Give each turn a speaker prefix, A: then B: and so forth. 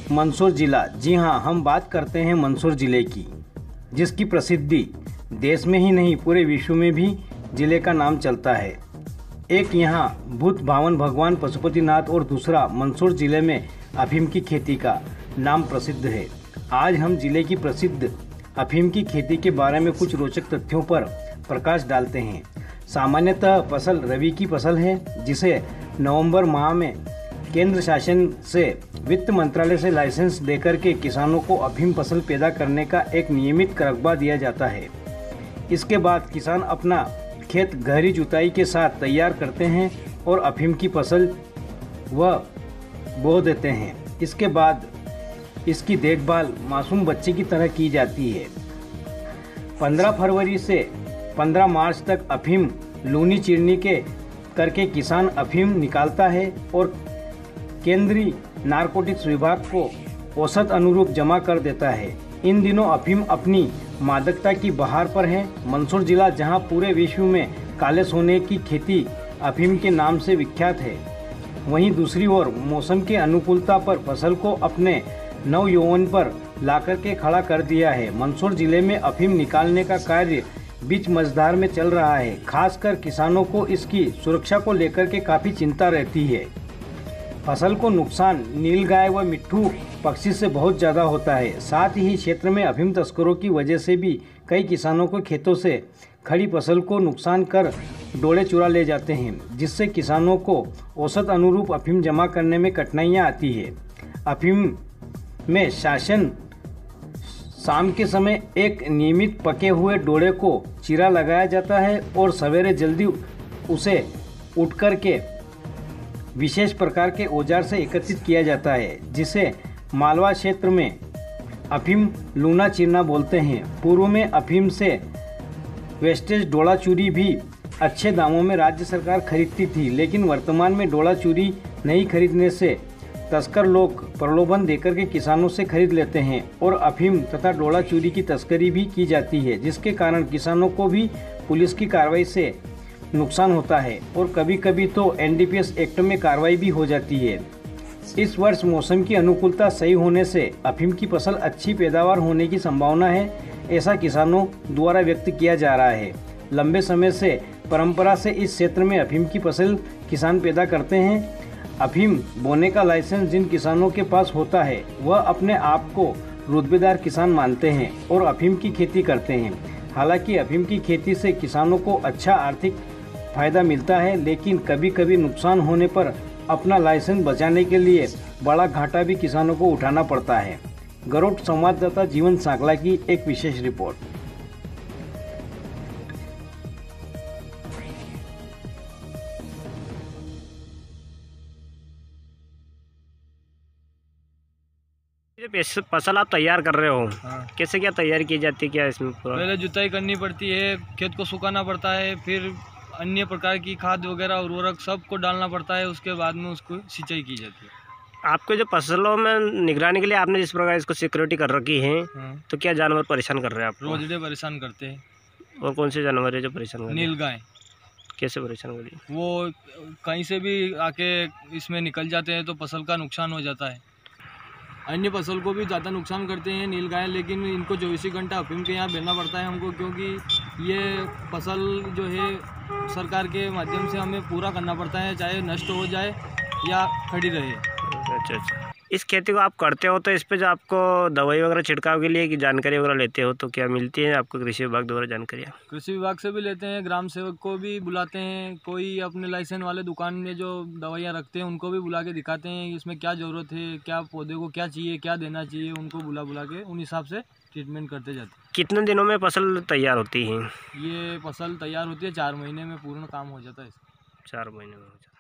A: मंदसौर जिला। जी हाँ, हम बात करते हैं मंदसौर जिले की, जिसकी प्रसिद्धि देश में ही नहीं पूरे विश्व में भी जिले का नाम चलता है। एक यहाँ भूत भावन भगवान पशुपतिनाथ और दूसरा मंदसौर जिले में अफीम की खेती का नाम प्रसिद्ध है। आज हम जिले की प्रसिद्ध अफीम की खेती के बारे में कुछ रोचक तथ्यों पर प्रकाश डालते हैं। सामान्यतः फसल रबी की फसल है, जिसे नवंबर माह में केंद्र शासन से वित्त मंत्रालय से लाइसेंस देकर के किसानों को अफीम फसल पैदा करने का एक नियमित रकबा दिया जाता है। इसके बाद किसान अपना खेत गहरी जुताई के साथ तैयार करते हैं और अफीम की फसल वह बो देते हैं। इसके बाद इसकी देखभाल मासूम बच्चे की तरह की जाती है। 15 फरवरी से 15 मार्च तक अफीम लूनी चिरनी के करके किसान अफीम निकालता है और केंद्रीय नारकोटिक्स विभाग को औसत अनुरूप जमा कर देता है। इन दिनों अफीम अपनी मादकता की बहार पर है। मंदसौर जिला, जहां पूरे विश्व में काले सोने की खेती अफीम के नाम से विख्यात है, वहीं दूसरी ओर मौसम की अनुकूलता पर फसल को अपने नव यौवन पर लाकर के खड़ा कर दिया है। मंदसौर जिले में अफीम निकालने का कार्य बीच मझधार में चल रहा है। खासकर किसानों को इसकी सुरक्षा को लेकर के काफ़ी चिंता रहती है। फसल को नुकसान नीलगाय व मिट्ठू पक्षी से बहुत ज़्यादा होता है। साथ ही क्षेत्र में अफीम तस्करों की वजह से भी कई किसानों को खेतों से खड़ी फसल को नुकसान कर डोले चुरा ले जाते हैं, जिससे किसानों को औसत अनुरूप अफीम जमा करने में कठिनाइयाँ आती है। अफीम में शासन शाम के समय एक नियमित पके हुए डोले को चीरा लगाया जाता है और सवेरे जल्दी उसे उठ कर के विशेष प्रकार के औजार से एकत्रित किया जाता है, जिसे मालवा क्षेत्र में अफीम लूना चिरना बोलते हैं। पूर्व में अफीम से वेस्टेज डोला चूरी भी अच्छे दामों में राज्य सरकार खरीदती थी, लेकिन वर्तमान में डोला चूरी नहीं खरीदने से तस्कर लोग प्रलोभन देकर के किसानों से खरीद लेते हैं और अफीम तथा डोला चूरी की तस्करी भी की जाती है, जिसके कारण किसानों को भी पुलिस की कार्रवाई से नुकसान होता है और कभी कभी तो एनडीपीएस एक्ट में कार्रवाई भी हो जाती है। इस वर्ष मौसम की अनुकूलता सही होने से अफीम की फसल अच्छी पैदावार होने की संभावना है, ऐसा किसानों द्वारा व्यक्त किया जा रहा है। लंबे समय से परंपरा से इस क्षेत्र में अफीम की फसल किसान पैदा करते हैं। अफीम बोने का लाइसेंस जिन किसानों के पास होता है, वह अपने आप को रुतबेदार किसान मानते हैं और अफीम की खेती करते हैं। हालांकि अफीम की खेती से किसानों को अच्छा आर्थिक फायदा मिलता है, लेकिन कभी कभी नुकसान होने पर अपना लाइसेंस बचाने के लिए बड़ा घाटा भी किसानों को उठाना पड़ता है। गरुड़ संवाददाता जीवन सांगला की एक विशेष रिपोर्ट।
B: फसल आप तैयार कर रहे हो, हाँ। कैसे क्या तैयार की जाती है, क्या इसमें
C: पहले जुताई करनी पड़ती है, खेत को सुखाना पड़ता है, फिर अन्य प्रकार की खाद वगैरह उर्वरक सबको डालना पड़ता है, उसके बाद में उसको सिंचाई की जाती है।
B: आपके जो फसलों में निगरानी के लिए आपने जिस प्रकार इसको सिक्योरिटी कर रखी है, हाँ। तो क्या जानवर परेशान कर रहे हैं आपको?
C: रोजड़े परेशान करते हैं।
B: और कौन से जानवर है जो परेशान कर रहे हैं?
C: नीलगाय।
B: कैसे परेशान कर रही है?
C: वो कहीं से भी आके इसमें निकल जाते हैं तो फसल का नुकसान हो जाता है। अन्य फसल को भी ज़्यादा नुकसान करते हैं नीलगाय, लेकिन इनको 24 घंटा अफीम के यहाँ बेचना पड़ता है हमको, क्योंकि ये फसल जो है सरकार के माध्यम से हमें पूरा करना पड़ता है, चाहे नष्ट हो जाए या खड़ी रहे।
B: अच्छा। इस खेती को आप करते हो तो इस पे जो आपको दवाई वगैरह छिड़काव के लिए की जानकारी वगैरह लेते हो तो क्या मिलती है आपको कृषि विभाग द्वारा जानकारियाँ?
C: कृषि विभाग से भी लेते हैं, ग्राम सेवक को भी बुलाते हैं, कोई अपने लाइसेंस वाले दुकान में जो दवाइयाँ रखते हैं उनको भी बुला के दिखाते हैं इसमें क्या ज़रूरत है, क्या पौधे को क्या चाहिए, क्या देना चाहिए, उनको बुला के उन हिसाब से ट्रीटमेंट करते जाते हैं।
B: कितने दिनों में फसल तैयार होती है?
C: ये फसल तैयार होती है 4 महीने में पूर्ण काम हो जाता है।
B: 4 महीने में हो जाता है।